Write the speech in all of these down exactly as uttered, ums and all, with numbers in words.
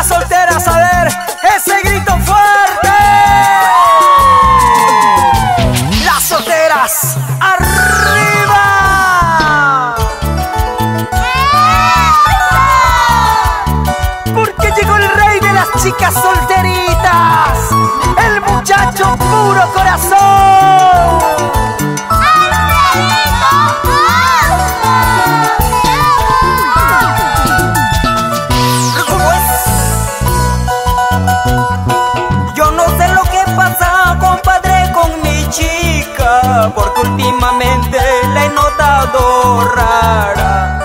solteras, a ver, ese grito fuerte. Las solteras, arriba. Porque llegó el rey de las chicas solteritas, el muchacho puro corazón. Porque últimamente la he notado rara,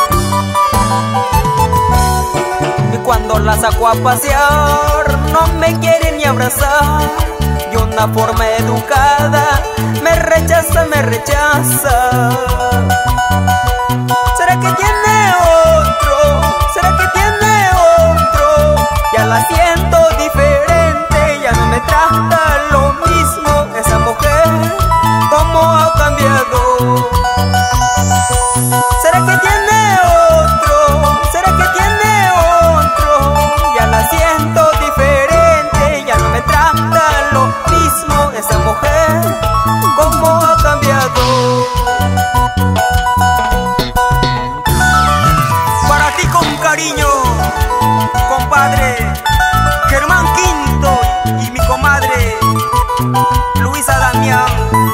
y cuando la saco a pasear no me quiere ni abrazar. De una forma educada me rechaza, me rechaza. ¿Será que tiene otro? ¿Será que tiene otro? Ya la siento diferente, ya no me trata lo mismo esa mujer. ¿Cómo ha cambiado? ¿Será que tiene otro? ¿Será que tiene otro? Ya la siento diferente, ya no me trata lo mismo esa mujer. ¿Cómo ha cambiado? Para ti con cariño, compadre Germán Quinto y mi comadre Luisa Damián.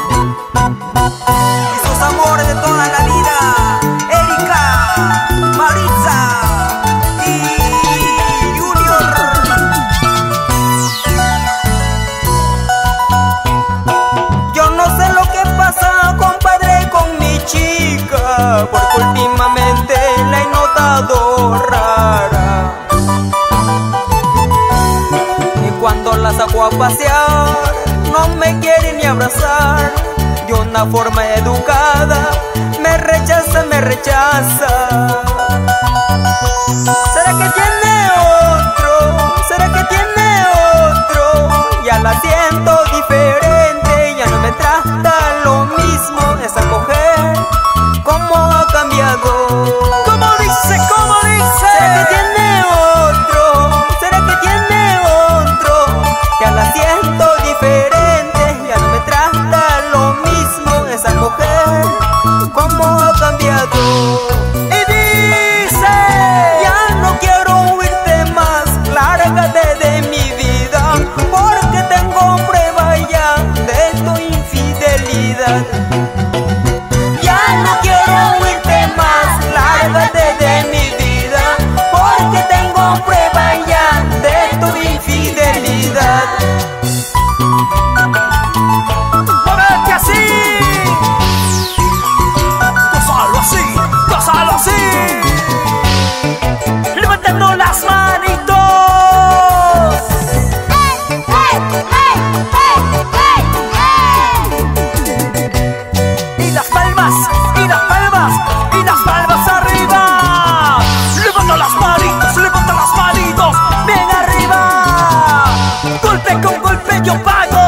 Y sus amores de toda la vida, Erika, Maritza y Junior. Yo no sé lo que pasa, compadre, con mi chica, porque últimamente la he notado rara. Y cuando la saco a pasear no me quiere ni abrazar. De una forma educada me rechaza, me rechaza. ¿Será que tiene otro? ¿Será que tiene otro? Ya la siento diferente, ya no me trata lo mismo esa mujer. ¿Cómo ha cambiado? ¿Cómo dice? ¿Cómo dice? ¿Será que tiene otro? ¿Será que tiene otro? Ya la siento diferente, ya no me trata lo mismo esa mujer. ¿Cómo ha cambiado? Y dice: ya no quiero oírte más, lárgate de mi vida, porque tengo prueba ya de tu infidelidad. Ya no quiero oírte más, lárgate de mi vida, porque tengo prueba ya de tu infidelidad. ¡Muévete así! ¡Gózalo así! ¡Gózalo así! ¡Levantando las manitos! ¡Hey, hey, hey, hey, hey! Y las palmas, y las palmas, y las palmas arriba. ¡Levanta las manitos, levanta las manitos! ¡Bien arriba! ¡Golpe con golpe yo pago!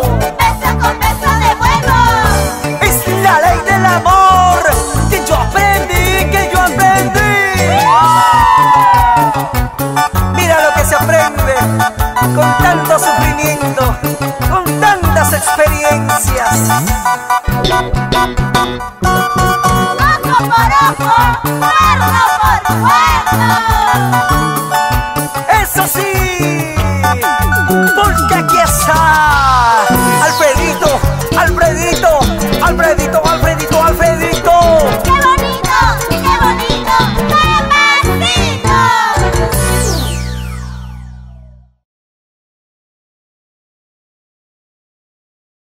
Con tanto sufrimiento, con tantas experiencias. Ojo por ojo, cuerno por cuerno. Eso sí.